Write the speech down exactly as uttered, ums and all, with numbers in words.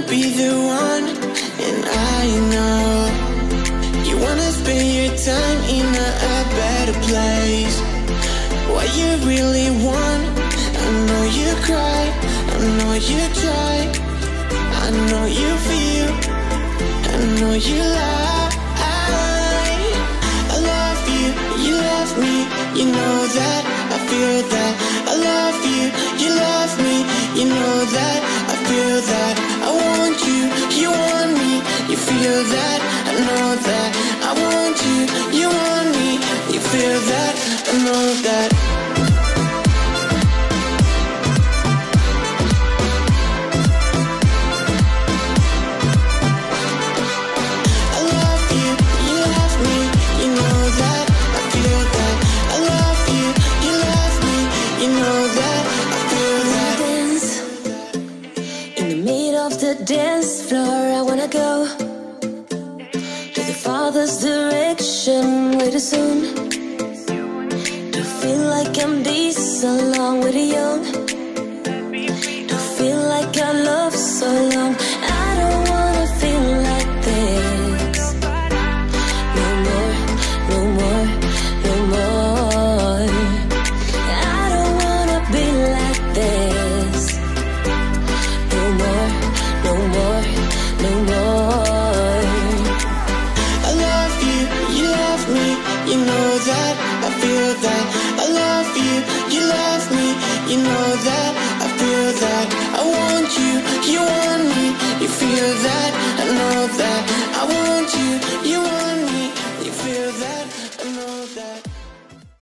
be the one, and I know you wanna spend your time in a, a better place. What you really want, I know you cry, I know you try, I know you feel, I know you lie. I love you, you love me, you know that, I feel that. I love you, you love me, you know that, I feel that. I want you, you want me, you feel that, I know that. I want you, you want me, you feel that, I know that. Dance floor, I wanna go to the Father's direction way too soon, to feel like I'm decent along with the young, to feel like I love so long. I don't wanna feel like this no more, no more, no more. I don't wanna be like this no more, no more, no more. I love you, you love me, you know that, I feel that. I love you, you love me, you know that, I feel that. I want you, you want me, you feel that, I know that. I want you, you want